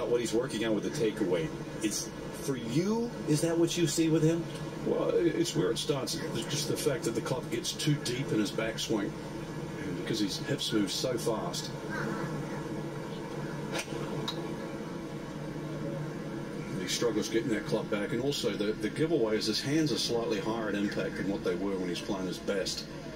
what he's working on with the takeaway. It's for you. Is that what you see with him? Well, it's where it starts. It's just the fact that the club gets too deep in his backswing because his hips move so fast. He struggles getting that club back, and also the giveaway is his hands are slightly higher at impact than what they were when he's playing his best.